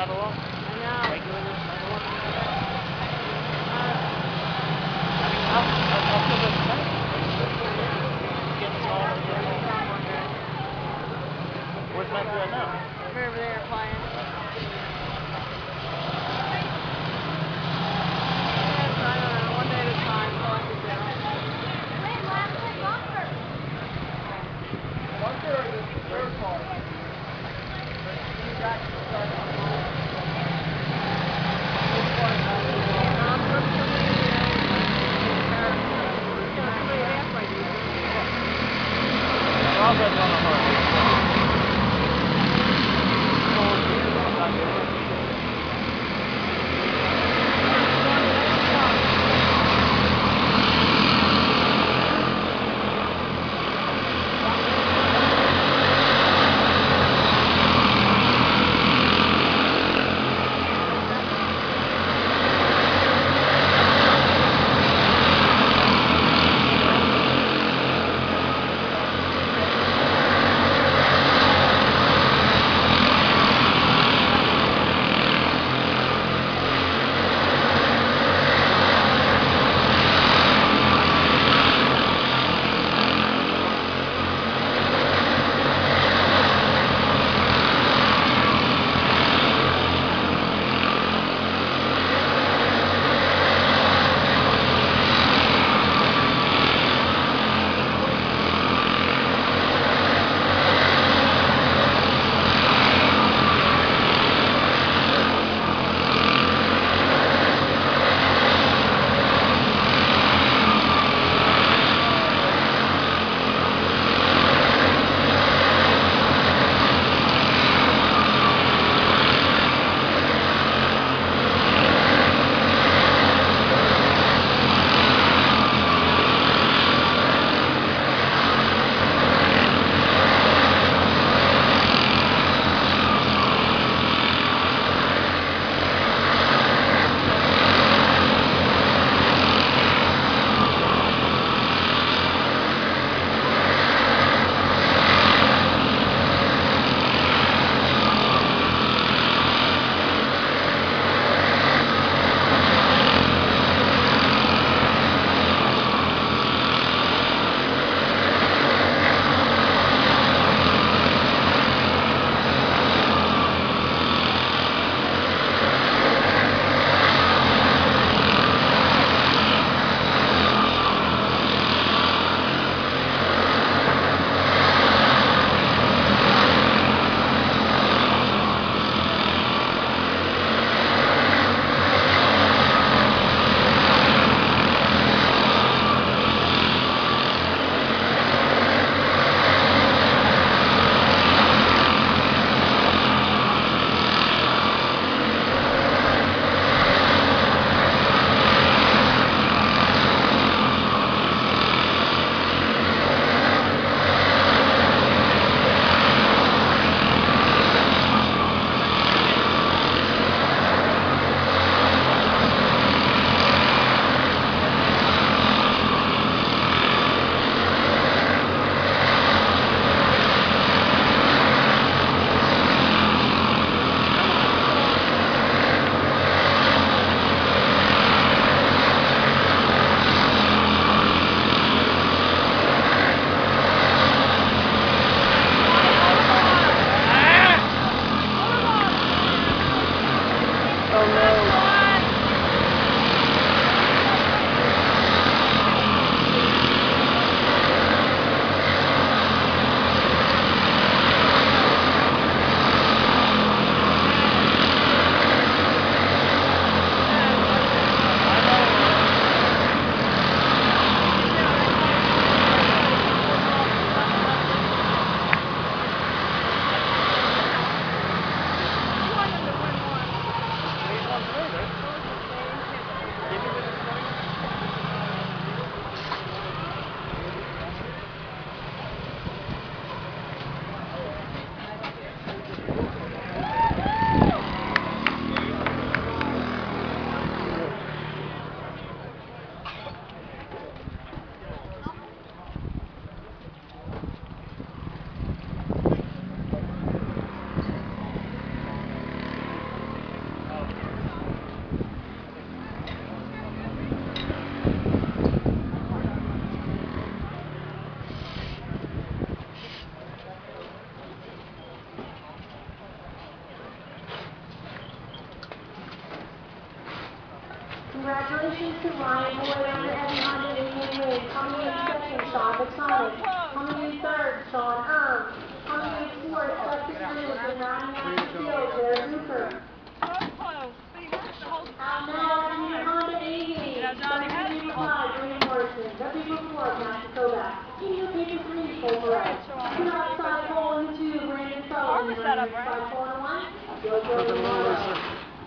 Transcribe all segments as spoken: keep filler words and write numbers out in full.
pedal up? I know. Regular pedal up? Uh, I mean, how, how, how good was that? Getting smaller and smaller. Where's Matt at now? We're over there playing. Yes, I don't know. One day at a time. That's all I can do. Bunker or the third car? You got to start on the I'll bet on a hard. Congratulations to Ryan Boyd on the Heavy Honda eighty-eight win. Coming in second, Sean Vuksanic. Coming in third, Sean Erm. Coming in fourth, Alexis Minutes and rounding out the field, Jared Hooper. So close. But he has to hold the Out ground now for in the Honda eighty-eight. Yeah, Johnny has Second to in hold five, Graham Morrison. W before, Master Kovac. Team paper three, Cole Perez. Two outside pole in the two, Brandon Sullivan. Arm set up, right? Five, four, and one. Jojo Romano.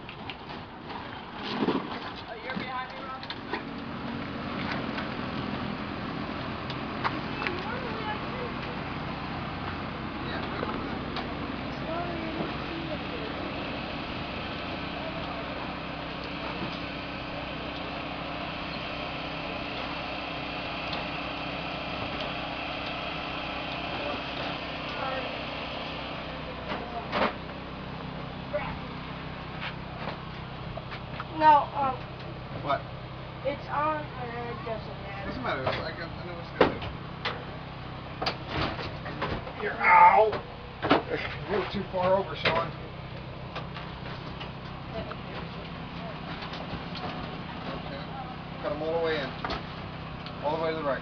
No, um, What? it's on, and then it doesn't matter. Doesn't matter. I, can, I know what's going to do. You're ow! You were too far over, Sean. Okay. Cut them all the way in. All the way to the right.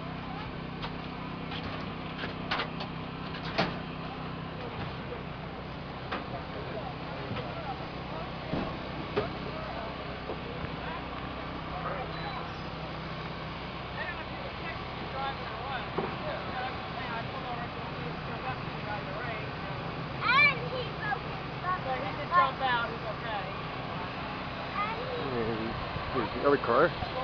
Jump out, he's okay. The other car.